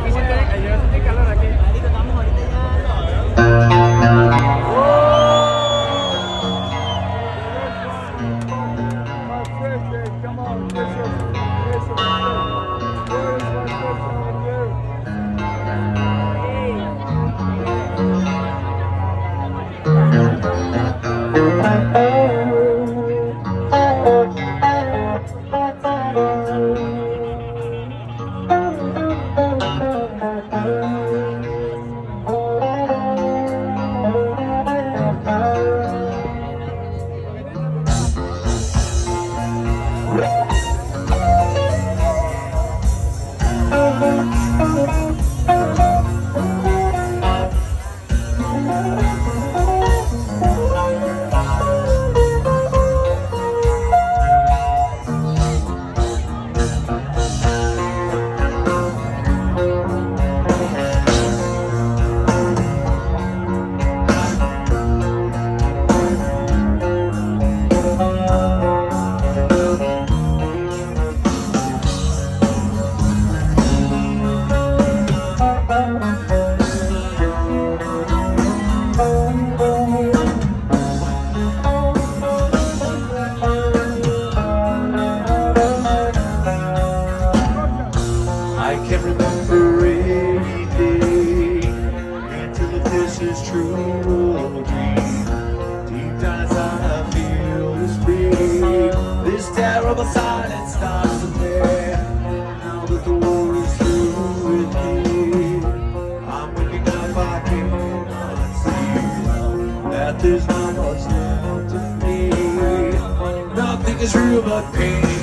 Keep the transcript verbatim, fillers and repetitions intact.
aquí siento que yo sentí calor aquí. Marico, estamos ahorita ya. Come on, get some, get some respect. Where is my fish over there? I can't remember anything until if this is true or dream. Deep down inside I feel this pain. This terrible silence starts to bear. Now that the war is through with me, I'm waking up, I cannot see that there's not much left of me. Nothing is real but pain.